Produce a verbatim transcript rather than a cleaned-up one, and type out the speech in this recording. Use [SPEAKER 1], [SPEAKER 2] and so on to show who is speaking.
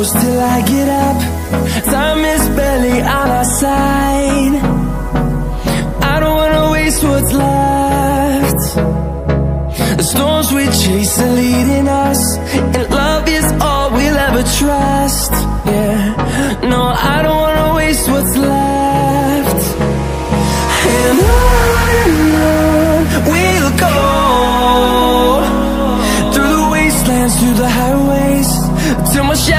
[SPEAKER 1] close till I get up. Time is barely on our side. I don't wanna waste what's left. The storms we chase are leading us, and love is all we'll ever trust. Yeah, no, I don't wanna waste what's left. And on and on we'll go, through the wastelands, through the highways, till my shadow